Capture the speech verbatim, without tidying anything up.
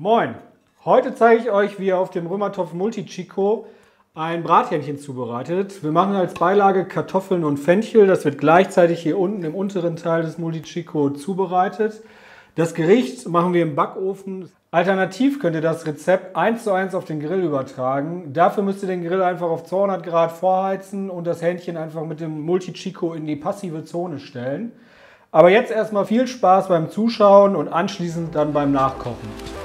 Moin! Heute zeige ich euch, wie ihr auf dem Römertopf Multichico ein Brathähnchen zubereitet. Wir machen als Beilage Kartoffeln und Fenchel. Das wird gleichzeitig hier unten im unteren Teil des Multichico zubereitet. Das Gericht machen wir im Backofen. Alternativ könnt ihr das Rezept eins zu eins auf den Grill übertragen. Dafür müsst ihr den Grill einfach auf zweihundert Grad vorheizen und das Hähnchen einfach mit dem Multichico in die passive Zone stellen. Aber jetzt erstmal viel Spaß beim Zuschauen und anschließend dann beim Nachkochen.